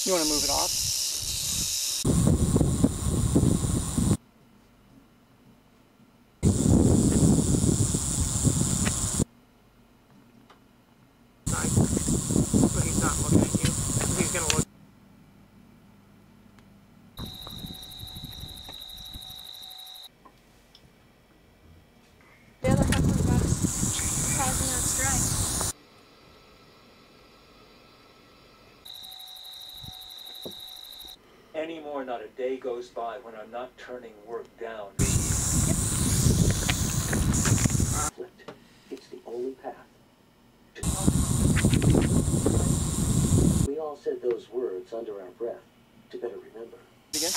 You want to move it off? But he's not looking at you. He's gonna look. The other half was about surprising that strike. Anymore, not a day goes by when I'm not turning work down. It's the only path. We all said those words under our breath to better remember. Again?